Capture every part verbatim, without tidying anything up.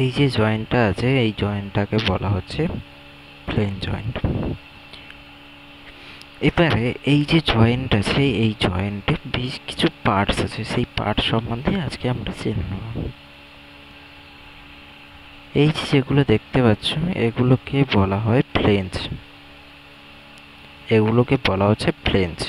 এই যে জয়েন্টটা আছে এই জয়েন্টটাকে বলা হচ্ছে প্লেন জয়েন্ট। এবারে এই যে জয়েন্ট আছে এই জয়েন্টে বেশ কিছু পার্টস আছে, সেই পার্ট সম্বন্ধে আজকে আমরা জেনে নেব। এই যে যেগুলো দেখতে পাচ্ছ এগুলোকে বলা হয় প্লেনস, এগুলোকে বলা হচ্ছে প্লেনস।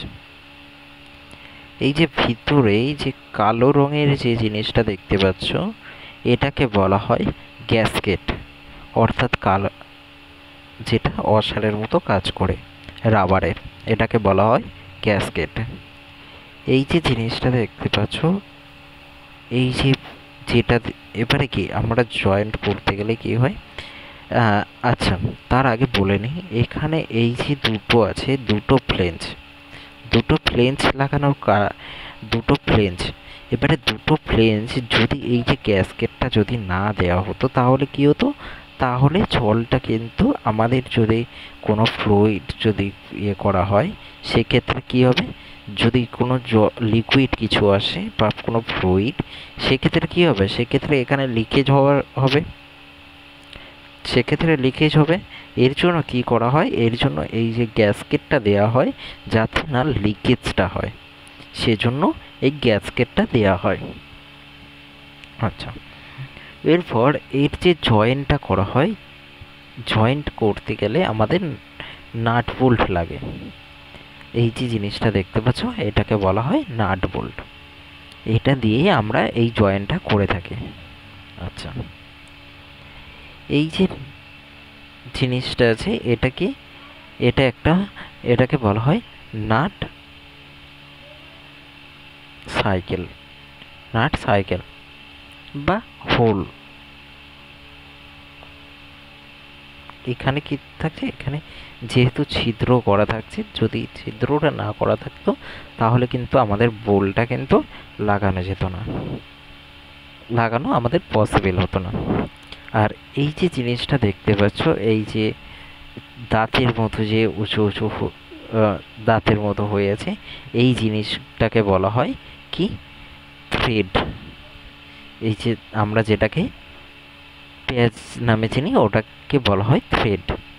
এই যে ভিতরে যে কালো রঙের যে জিনিসটা দেখতে পাচ্ছ এটাকে বলা হয় গ্যাসকেট, অর্থাৎ কালো যেটা অসারের মতো কাজ করে রাবারের, এটাকে বলা হয় গ্যাসকেট। এই যে জিনিসটা দেখতে পাচ্ছ এই যে যেটা, এবারে কি আমরা জয়েন্ট করতে গেলে কি হয়, আচ্ছা তার আগে বলে নিই, এখানে এই যে দুটো আছে দুটো ফ্লেঞ্চ, দুটো ফ্লেঞ্চ লাগানোর দুটো ফ্লেঞ্চ এবারে দুটো ফ্লেঞ্চ যদি এই যে গ্যাসকেটটা যদি না দেওয়া হতো তাহলে কি হতো, তাহলে জলটা কিন্তু আমাদের যদি কোনো ফ্লুইড যদি ইয়ে করা হয় সেক্ষেত্রে কি হবে, যদি কোনো লিকুইড কিছু আসে বা কোনো ফ্লুইড সেক্ষেত্রে কি হবে, সেক্ষেত্রে এখানে লিকেজ হওয়ার হবে, সেক্ষেত্রে লিকেজ হবে। এর জন্য কি করা হয়, এর জন্য এই যে গ্যাসকেটটা দেওয়া হয় যাতে না লিকেজটা হয়, সেজন্য এই গ্যাসকেটটা দেওয়া হয়। আচ্ছা, এরপর এর যে জয়েন্টটা করা হয়, জয়েন্ট করতে গেলে আমাদের নাট বোল্ট লাগে। এই যে জিনিসটা দেখতে পাচ্ছ এটাকে বলা হয় নাট বোল্ট, এটা দিয়ে আমরা এই জয়েন্টটা করে থাকি। আচ্ছা, এই যে জিনিসটা আছে এটা কি, এটা একটা, এটাকে বলা হয় নাট সাইকেল, নাট সাইকেল বা হোল। এখানে কি থাকছে, এখানে যেহেতু ছিদ্র করা থাকছে, যদি ছিদ্রটা না করা থাকতো তাহলে কিন্তু আমাদের বোল্টটা কিন্তু লাগানো যেত না, লাগানো আমাদের পসিবল হতো না। আর এই যে জিনিসটা দেখতে পাচ্ছ এই যে দাঁতের মতো যে উঁচু উঁচু দাঁতের মতো হয়ে আছে, এই জিনিসটাকে বলা হয় কি থ্রেড। এই যে আমরা যেটাকে পেঁয়াজ নামে চিনি ওটাকে বলা হয় থ্রেড।